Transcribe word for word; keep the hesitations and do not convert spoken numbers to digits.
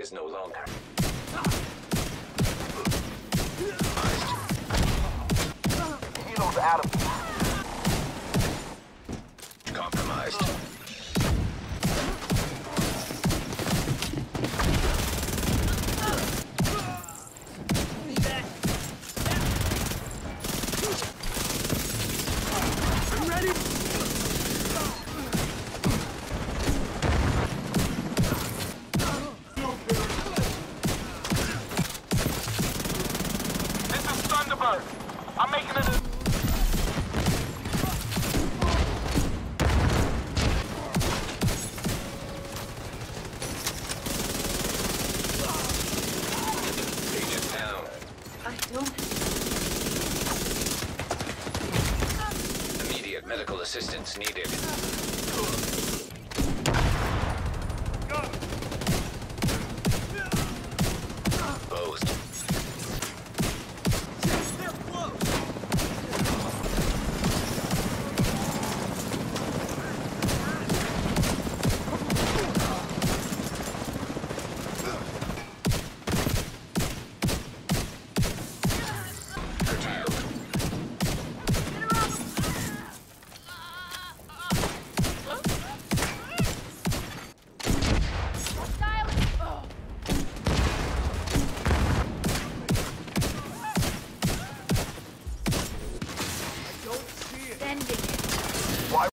is no longer. Helo's out of here. Compromised. I'm ready. This is Thunderbird. I'm making it. Agent down. I don't... Immediate medical assistance needed.